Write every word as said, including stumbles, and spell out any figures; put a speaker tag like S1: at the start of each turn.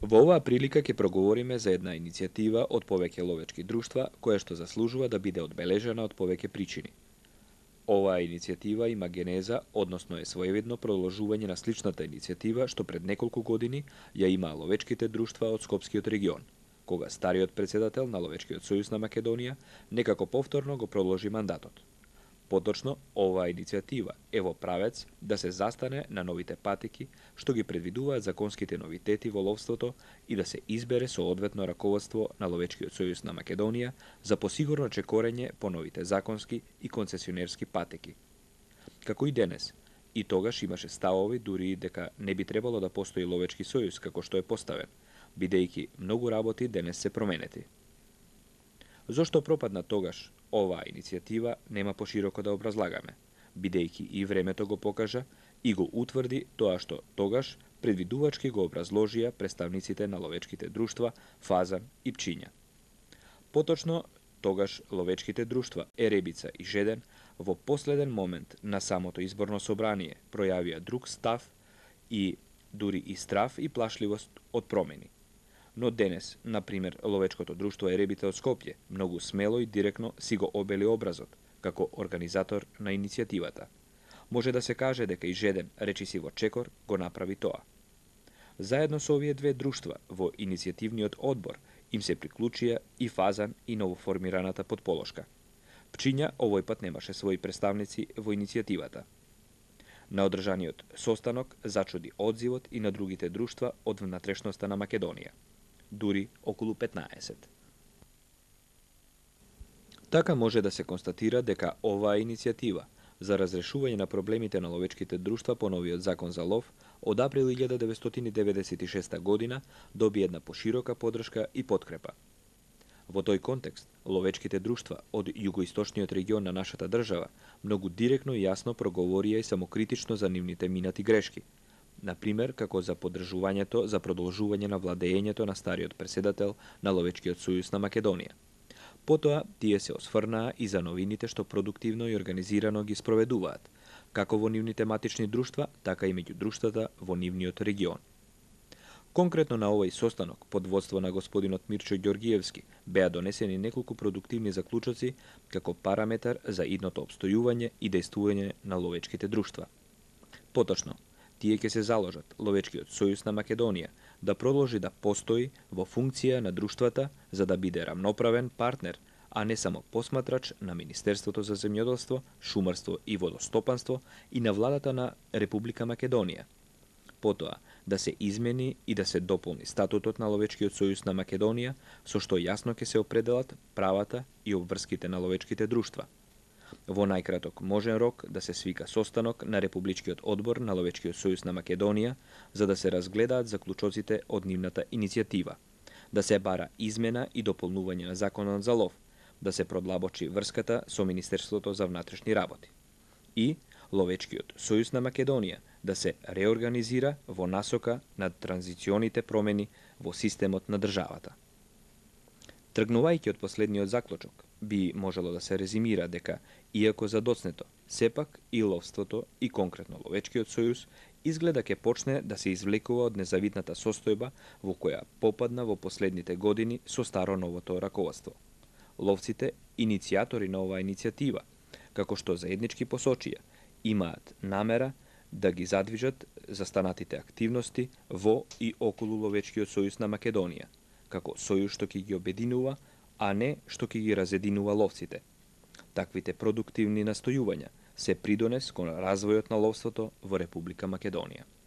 S1: Во оваа прилика ќе проговориме за една иницијатива од повеќе ловечки друштва, која што заслужува да биде одбележана од повеќе причини. Оваа иницијатива има генеза, односно е своевидно продолжување на сличната иницијатива што пред неколку години ја имаа ловечките друштва од Скопскиот регион, кога стариот претседател на Ловечкиот сојуз на Македонија некако повторно го продолжи мандатот. Поточно, оваа иницијатива е во правец да се застане на новите патеки што ги предвидуваат законските новитети во ловството и да се избере соодветно раководство на Ловечкиот сојуз на Македонија за посигурно чекорење по новите законски и концесионерски патеки. Како и денес, и тогаш имаше ставови дури дека не би требало да постои Ловечки сојуз како што е поставен, бидејќи многу работи денес се променети. Зошто пропадна тогаш оваа иницијатива нема пошироко да образлагаме, бидејќи и времето го покажа и го утврди тоа што тогаш предвидувачки го образложија представниците на ловечките друштва Фазан и Пчиња. Поточно, тогаш ловечките друштва Еребица и Жеден во последен момент на самото изборно собрание пројавија друг став и дури и страв и плашливост од промени. Но денес, например, ловечкото друштво Еребица од Скопје многу смело и директно си го обели образот како организатор на иницијативата. Може да се каже дека и Жеден, речиси во чекор, го направи тоа. Заедно со овие две друштва во иницијативниот одбор им се приклучија и Фазан и новоформираната подполошка. Пчиња овој пат немаше своји представници во иницијативата. На одржаниот состанок зачуди одзивот и на другите друштва од внатрешноста на Македонија, дури околу петнаесет. Така може да се констатира дека оваа иницијатива за разрешување на проблемите на ловечките друштва по новиот закон за лов од април илјада деветстотини деветдесет и шеста година доби една поширока поддршка и подкрепа. Во тој контекст, ловечките друштва од југоисточниот регион на нашата држава многу директно и јасно проговорија и самокритично за нивните минати грешки, например како за поддржувањето за продолжување на владеењето на стариот претседател на Ловечкиот сојуз на Македонија. Потоа, тие се осврнаа и за новините што продуктивно и организирано ги спроведуваат, како во нивните матични друштва, така и меѓу друштвата во нивниот регион. Конкретно на овој состанок, под водство на господинот Мирчо Ѓоргиевски, беа донесени неколку продуктивни заклучоци како параметар за идното обстојување и дејствување на ловечките друштва. Поточно, тие ќе се заложат Ловечкиот сојуз на Македонија да продолжи да постои во функција на друштвата за да биде рамноправен партнер, а не само посматрач на Министерството за земјоделство, шумарство и водостопанство и на владата на Република Македонија. Потоа, да се измени и да се дополни статутот на Ловечкиот сојуз на Македонија, со што јасно ќе се определат правата и обврските на ловечките друштва. Во најкраток можен рок да се свика состанок на Републичкиот одбор на Ловечкиот сојуз на Македонија за да се разгледаат заклучоците од нивната иницијатива, да се бара измена и дополнување на законот за лов, да се продлабочи врската со Министерството за внатрешни работи и Ловечкиот сојуз на Македонија да се реорганизира во насока на транзиционите промени во системот на државата. Тргнувајќи од последниот заклучок, би можело да се резимира дека, иако задоцнето, сепак и ловството и конкретно Ловечкиот сојуз изгледа ќе почне да се извлекува од незавидната состојба во која попадна во последните години со старо новото раководство. Ловците, иницијатори на оваа иницијатива, како што заеднички посочија, имаат намера да ги задвижат застанатите активности во и околу Ловечкиот сојуз на Македонија, како сојуз што ќе ги обединува, а не што ќе ги разединува ловците. Таквите продуктивни настојувања се придонес кон развојот на ловството во Република Македонија.